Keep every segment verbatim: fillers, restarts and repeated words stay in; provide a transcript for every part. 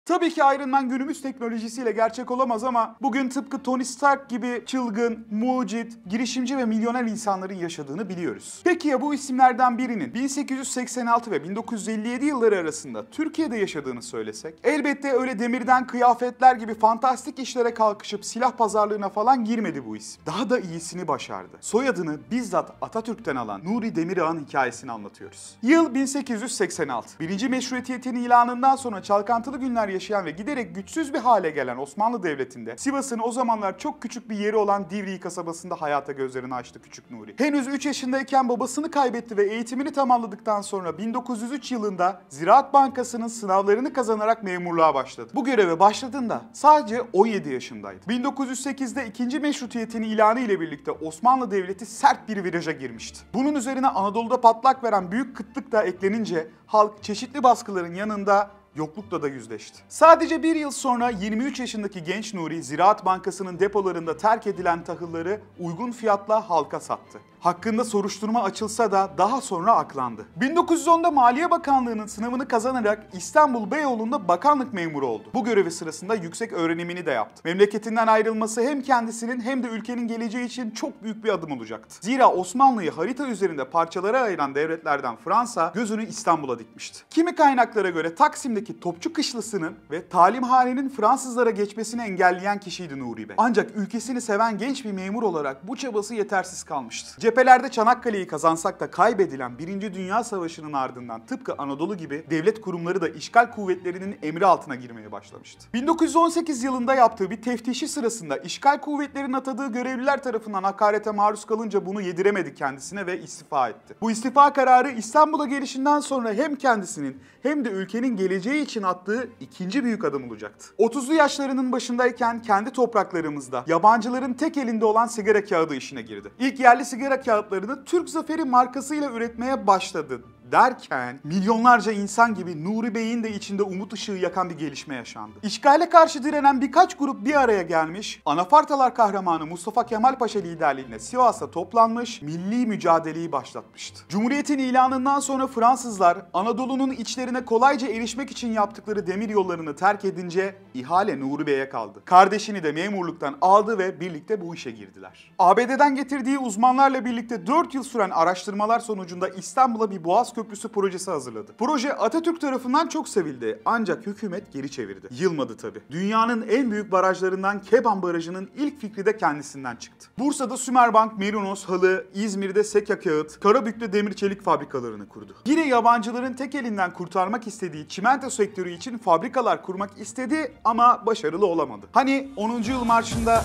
Tabii ki Iron Man günümüz teknolojisiyle gerçek olamaz ama bugün tıpkı Tony Stark gibi çılgın, mucit, girişimci ve milyoner insanların yaşadığını biliyoruz. Peki ya bu isimlerden birinin bin sekiz yüz seksen altı ve bin dokuz yüz elli yedi yılları arasında Türkiye'de yaşadığını söylesek? Elbette öyle demirden kıyafetler gibi fantastik işlere kalkışıp silah pazarlığına falan girmedi bu isim. Daha da iyisini başardı. Soyadını bizzat Atatürk'ten alan Nuri Demirağ'ın hikayesini anlatıyoruz. Yıl bin sekiz yüz seksen altı. Birinci Meşrutiyet'in ilanından sonra çalkantılı günler yaşayan ve giderek güçsüz bir hale gelen Osmanlı Devleti'nde Sivas'ın o zamanlar çok küçük bir yeri olan Divriği kasabasında hayata gözlerini açtı küçük Nuri. Henüz üç yaşındayken babasını kaybetti ve eğitimini tamamladıktan sonra bin dokuz yüz üç yılında Ziraat Bankası'nın sınavlarını kazanarak memurluğa başladı. Bu göreve başladığında sadece on yedi yaşındaydı. bin dokuz yüz sekizde ikinci Meşrutiyet'in ilanı ile birlikte Osmanlı Devleti sert bir viraja girmişti. Bunun üzerine Anadolu'da patlak veren büyük kıtlık da eklenince halk çeşitli baskıların yanında yoklukla da yüzleşti. Sadece bir yıl sonra yirmi üç yaşındaki genç Nuri, Ziraat Bankası'nın depolarında terk edilen tahılları uygun fiyatla halka sattı. Hakkında soruşturma açılsa da daha sonra aklandı. bin dokuz yüz onda Maliye Bakanlığı'nın sınavını kazanarak İstanbul Beyoğlu'nda bakanlık memuru oldu. Bu görevi sırasında yüksek öğrenimini de yaptı. Memleketinden ayrılması hem kendisinin hem de ülkenin geleceği için çok büyük bir adım olacaktı. Zira Osmanlı'yı harita üzerinde parçalara ayıran devletlerden Fransa gözünü İstanbul'a dikmişti. Kimi kaynaklara göre Taksim'deki Topçu Kışlası'nın ve talimhanenin Fransızlara geçmesini engelleyen kişiydi Nuri Bey. Ancak ülkesini seven genç bir memur olarak bu çabası yetersiz kalmıştı. Cephelerde Çanakkale'yi kazansak da kaybedilen Birinci Dünya Savaşı'nın ardından tıpkı Anadolu gibi devlet kurumları da işgal kuvvetlerinin emri altına girmeye başlamıştı. bin dokuz yüz on sekiz yılında yaptığı bir teftişi sırasında işgal kuvvetlerinin atadığı görevliler tarafından hakarete maruz kalınca bunu yediremedi kendisine ve istifa etti. Bu istifa kararı İstanbul'a gelişinden sonra hem kendisinin hem de ülkenin geleceği için attığı ikinci büyük adım olacaktı. otuzlu yaşlarının başındayken kendi topraklarımızda yabancıların tek elinde olan sigara kağıdı işine girdi. İlk yerli sigara kağıtlarını Türk Zaferi markasıyla üretmeye başladı derken milyonlarca insan gibi Nuri Bey'in de içinde umut ışığı yakan bir gelişme yaşandı. İşgale karşı direnen birkaç grup bir araya gelmiş, Anafartalar kahramanı Mustafa Kemal Paşa liderliğinde Sivas'ta toplanmış, milli mücadeleyi başlatmıştı. Cumhuriyet'in ilanından sonra Fransızlar Anadolu'nun içlerine kolayca erişmek için yaptıkları demir yollarını terk edince ihale Nuri Bey'e kaldı. Kardeşini de memurluktan aldı ve birlikte bu işe girdiler. A B D'den getirdiği uzmanlarla birlikte dört yıl süren araştırmalar sonucunda İstanbul'a bir boğaz köprüsü projesi hazırladı. Proje Atatürk tarafından çok sevildi ancak hükümet geri çevirdi. Yılmadı tabi. Dünyanın en büyük barajlarından Keban Barajı'nın ilk fikri de kendisinden çıktı. Bursa'da Sümerbank, Merinos Halı, İzmir'de Seka Kağıt, Karabük'te demir çelik fabrikalarını kurdu. Yine yabancıların tek elinden kurtarmak istediği çimento sektörü için fabrikalar kurmak istedi ama başarılı olamadı. Hani onuncu yıl marşında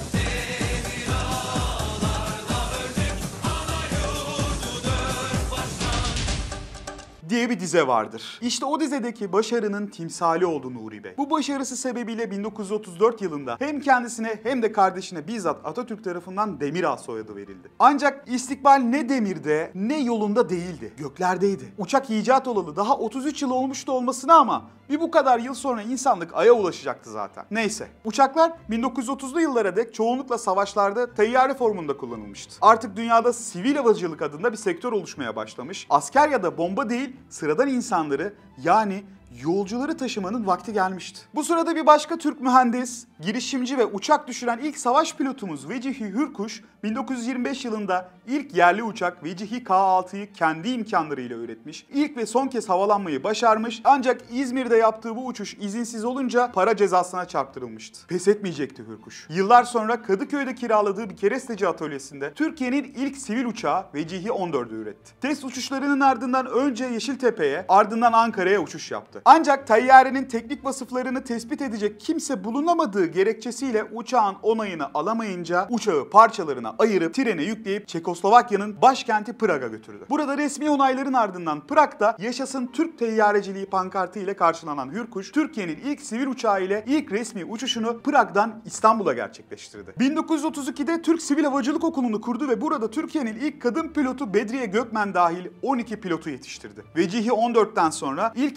diye bir dize vardır. İşte o dizedeki başarının timsali oldu Nuri Bey. Bu başarısı sebebiyle bin dokuz yüz otuz dört yılında hem kendisine hem de kardeşine bizzat Atatürk tarafından Demirağ soyadı verildi. Ancak istikbal ne demirde ne yolunda değildi. Göklerdeydi. Uçak icat olalı daha otuz üç yıl olmuştu olmasına ama bir bu kadar yıl sonra insanlık Ay'a ulaşacaktı zaten. Neyse. Uçaklar bin dokuz yüz otuzlu yıllara dek çoğunlukla savaşlarda tayyare formunda kullanılmıştı. Artık dünyada sivil havacılık adında bir sektör oluşmaya başlamış. Asker ya da bomba değil, sıradan insanları yani yolcuları taşımanın vakti gelmişti. Bu sırada bir başka Türk mühendis, girişimci ve uçak düşüren ilk savaş pilotumuz Vecihi Hürkuş, bin dokuz yüz yirmi beş yılında ilk yerli uçak Vecihi K altıyı kendi imkanlarıyla üretmiş, ilk ve son kez havalanmayı başarmış ancak İzmir'de yaptığı bu uçuş izinsiz olunca para cezasına çarptırılmıştı. Pes etmeyecekti Hürkuş. Yıllar sonra Kadıköy'de kiraladığı bir keresteci atölyesinde Türkiye'nin ilk sivil uçağı Vecihi on dördü üretti. Test uçuşlarının ardından önce Yeşiltepe'ye ardından Ankara'ya uçuş yaptı. Ancak tayyarenin teknik vasıflarını tespit edecek kimse bulunamadığı gerekçesiyle uçağın onayını alamayınca uçağı parçalarına ayırıp trene yükleyip Çekoslovakya'nın başkenti Prag'a götürdü. Burada resmi onayların ardından Prag'da yaşasın Türk teyyareciliği pankartı ile karşılanan Hürkuş, Türkiye'nin ilk sivil uçağı ile ilk resmi uçuşunu Prag'dan İstanbul'a gerçekleştirdi. bin dokuz yüz otuz ikide Türk Sivil Havacılık Okulu'nu kurdu ve burada Türkiye'nin ilk kadın pilotu Bedriye Gökmen dahil on iki pilotu yetiştirdi. Vecihi on dörtten sonra ilk eğitim uçağı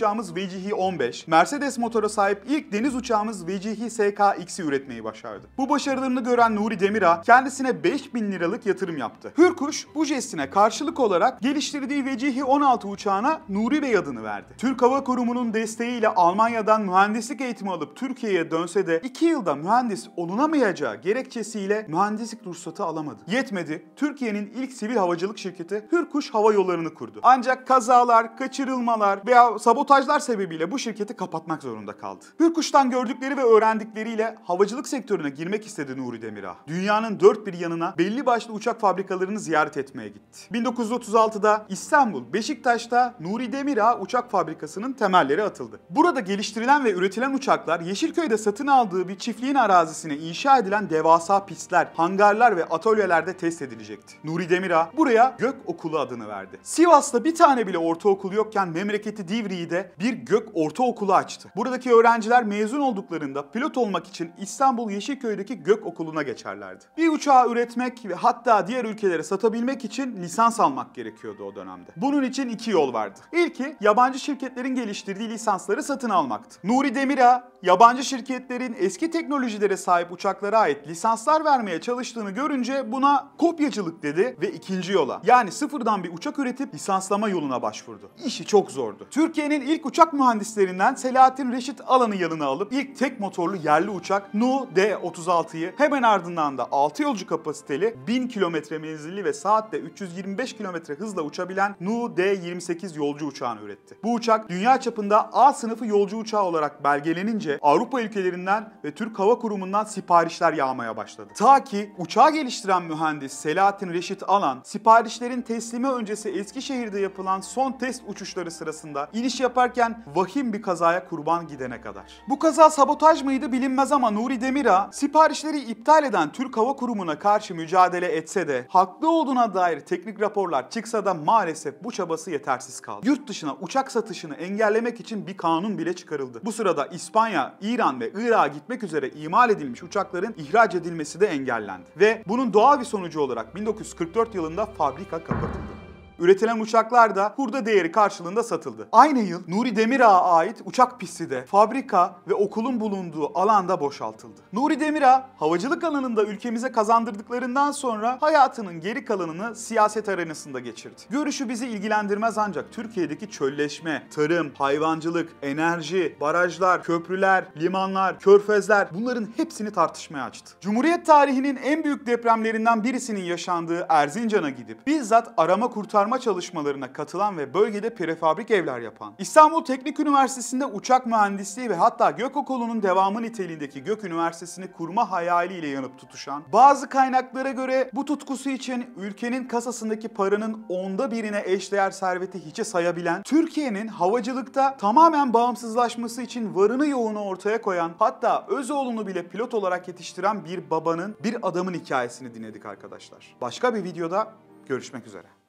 uçağımız Vecihi on beş, Mercedes motora sahip ilk deniz uçağımız Vecihi S K X'i üretmeyi başardı. Bu başarılarını gören Nuri Demirağ kendisine beş bin liralık yatırım yaptı. Hürkuş bu jestine karşılık olarak geliştirdiği Vecihi on altı uçağına Nuri Bey adını verdi. Türk Hava Kurumu'nun desteğiyle Almanya'dan mühendislik eğitimi alıp Türkiye'ye dönse de iki yılda mühendis olunamayacağı gerekçesiyle mühendislik ruhsatı alamadı. Yetmedi, Türkiye'nin ilk sivil havacılık şirketi Hürkuş Hava Yolları'nı kurdu. Ancak kazalar, kaçırılmalar veya sabotajlar sebebiyle bu şirketi kapatmak zorunda kaldı. Hürkuş'tan gördükleri ve öğrendikleriyle havacılık sektörüne girmek istedi Nuri Demirağ. Dünyanın dört bir yanına belli başlı uçak fabrikalarını ziyaret etmeye gitti. bin dokuz yüz otuz altıda İstanbul, Beşiktaş'ta Nuri Demirağ Uçak Fabrikası'nın temelleri atıldı. Burada geliştirilen ve üretilen uçaklar Yeşilköy'de satın aldığı bir çiftliğin arazisine inşa edilen devasa pistler, hangarlar ve atölyelerde test edilecekti. Nuri Demirağ buraya Gök Okulu adını verdi. Sivas'ta bir tane bile ortaokul yokken memleketi Divriği'de bir Gök Ortaokulu açtı. Buradaki öğrenciler mezun olduklarında pilot olmak için İstanbul Yeşilköy'deki Gök Okulu'na geçerlerdi. Bir uçağı üretmek ve hatta diğer ülkelere satabilmek için lisans almak gerekiyordu o dönemde. Bunun için iki yol vardı. İlki yabancı şirketlerin geliştirdiği lisansları satın almaktı. Nuri Demirağ yabancı şirketlerin eski teknolojilere sahip uçaklara ait lisanslar vermeye çalıştığını görünce buna kopyacılık dedi ve ikinci yola, yani sıfırdan bir uçak üretip lisanslama yoluna başvurdu. İşi çok zordu. Türkiye'nin ilk uçak mühendislerinden Selahattin Reşit Alan'ı yanına alıp ilk tek motorlu yerli uçak Nu D otuz altıyı, hemen ardından da altı yolcu kapasiteli bin kilometre menzilli ve saatte üç yüz yirmi beş kilometre hızla uçabilen Nu D yirmi sekiz yolcu uçağını üretti. Bu uçak dünya çapında A sınıfı yolcu uçağı olarak belgelenince Avrupa ülkelerinden ve Türk Hava Kurumu'ndan siparişler yağmaya başladı. Ta ki uçağı geliştiren mühendis Selahattin Reşit Alan, siparişlerin teslimi öncesi Eskişehir'de yapılan son test uçuşları sırasında iniş yaparken vahim bir kazaya kurban gidene kadar. Bu kaza sabotaj mıydı bilinmez ama Nuri Demirağ siparişleri iptal eden Türk Hava Kurumu'na karşı mücadele etse de haklı olduğuna dair teknik raporlar çıksa da maalesef bu çabası yetersiz kaldı. Yurt dışına uçak satışını engellemek için bir kanun bile çıkarıldı. Bu sırada İspanya, İran ve Irak'a gitmek üzere imal edilmiş uçakların ihraç edilmesi de engellendi. Ve bunun doğal bir sonucu olarak bin dokuz yüz kırk dört yılında fabrika kapatıldı. Üretilen uçaklar da hurda değeri karşılığında satıldı. Aynı yıl Nuri Demirağ'a ait uçak pisti de fabrika ve okulun bulunduğu alanda boşaltıldı. Nuri Demirağ havacılık alanında ülkemize kazandırdıklarından sonra hayatının geri kalanını siyaset arenasında geçirdi. Görüşü bizi ilgilendirmez ancak Türkiye'deki çölleşme, tarım, hayvancılık, enerji, barajlar, köprüler, limanlar, körfezler, bunların hepsini tartışmaya açtı. Cumhuriyet tarihinin en büyük depremlerinden birisinin yaşandığı Erzincan'a gidip bizzat arama kurtarma çalışmalarına katılan ve bölgede prefabrik evler yapan, İstanbul Teknik Üniversitesi'nde uçak mühendisliği ve hatta Gökokulu'nun devamı niteliğindeki Gök Üniversitesi'ni kurma hayaliyle yanıp tutuşan, bazı kaynaklara göre bu tutkusu için ülkenin kasasındaki paranın onda birine eşdeğer serveti hiçe sayabilen, Türkiye'nin havacılıkta tamamen bağımsızlaşması için varını yoğunu ortaya koyan, hatta Özoğlu'nu bile pilot olarak yetiştiren bir babanın, bir adamın hikayesini dinledik arkadaşlar. Başka bir videoda görüşmek üzere.